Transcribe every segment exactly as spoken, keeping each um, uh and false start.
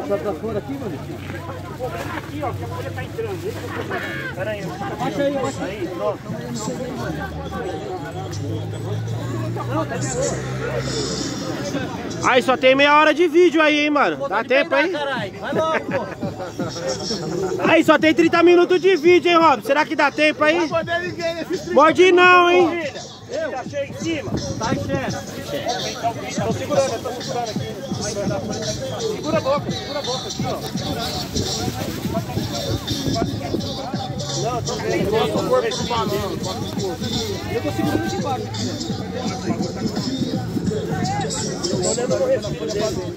puxar pra fora aqui, mano. Aqui, ó, que a folha tá entrando. Pera aí, abaixa aí, abaixa aí. Pronto. Não, tá aí, só tem meia hora de vídeo aí, hein, mano. Dá tempo aí? Vai logo, pô. Aí, só tem trinta minutos de vídeo, hein, Rob? Será que dá tempo aí? Não vai poder ninguém nesses trinta. Morde não, hein? Eu achei em cima. Tá em chefe. Tô segurando, eu tô segurando aqui. Segura a boca, segura a boca aqui, ó. Não, eu tô vendo. Bota o corpo pro balão. Eu tô segurando de baixo aqui, Tô olhando no respiro dele.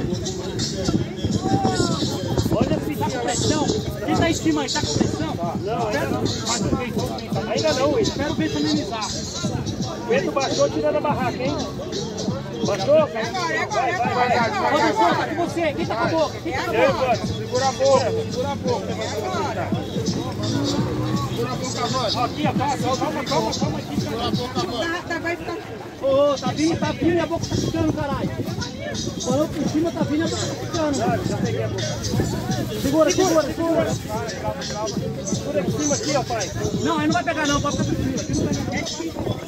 Olha se tá com pressão. Quem tá em cima aí, tá com pressão? Não, ainda não. Ainda não, Will. Espero o vento amenizar. O vento baixou tirando a barraca, hein? Baixou? Agora, agora, agora, agora. Rodolfo, tá com você. Quem tá com a boca? Quem tá com a E aí, boca? Vânia? Segura a boca, segura a boca. Agora. Segura a boca, Vânia. Aqui, ó, calma, calma, calma, calma aqui. Segura a boca, Vânia. Tá, vai ficar... Ô, tá vindo, tá vindo e a boca tá ficando, caralho. Falou por cima, tá vindo e a boca tá ficando. Já peguei a boca. Segura, segura, segura. Calma, calma. Segura aqui em cima aqui, ó, pai. Não, aí não vai pegar não, pode ficar tranquilo. Aqui não vai pegar.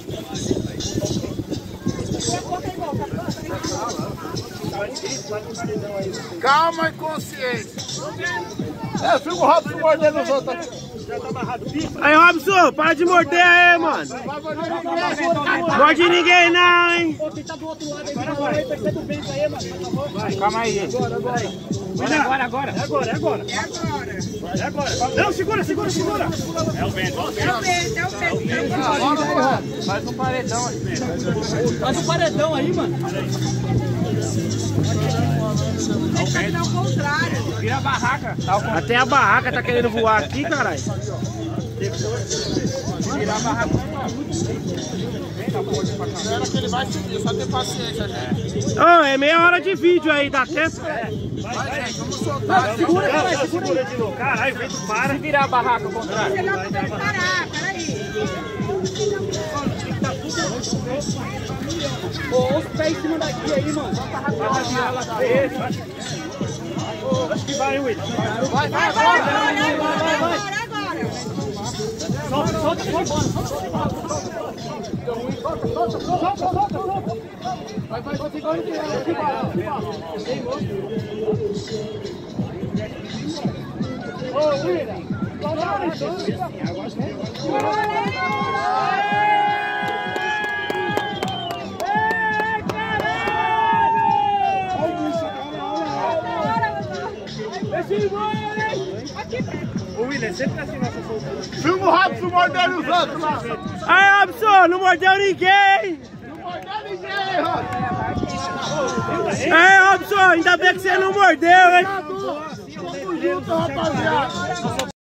Calma e consciência. É, fica o rabo mordendo os outros. Já tá amarrado pico. Aí, Robson, para de morder aí, mano. Morde ninguém não, hein? Ô, quem tá do outro lado aí, vai aí, percebe o vento aí, mano. Vai, calma aí. Agora, agora. Agora, agora. É agora, é agora. É agora. É agora. Não, segura, segura, segura. É o vento, ó. É o vento, é o vento. É o vento. Faz um paredão aqui. Faz um paredão aí, mano. Tem que fazer ao contrário. Vira a barraca. Até a barraca tá querendo voar aqui, caralho. Virar a barraca. Espera que ele vai subir, só ter paciência, gente. Ô, é meia hora de vídeo aí, dá tempo? Vai, gente, vamos soltar. Segura, Não, caralho, não, segura segura de novo. Caralho, o vento para. Se virar a barraca ao contrário. Você não vai parar, peraí. Ô, os pés em cima daqui aí, mano. Acho que vai, Will. Vai, vai, Agora, vai. agora, agora, agora. Solta, solta, solta, solta. Solta, solta, solta, solta. Vai, vai, vai, fica onde Ô, Will. O William, sempre assim nessa soltura. Filma o Robson mordendo os outros lá. Aí, Robson, não mordeu ninguém. Não mordeu ninguém, Robson. Aí, Robson, ainda bem que você não mordeu, hein? Tamo junto, rapaziada.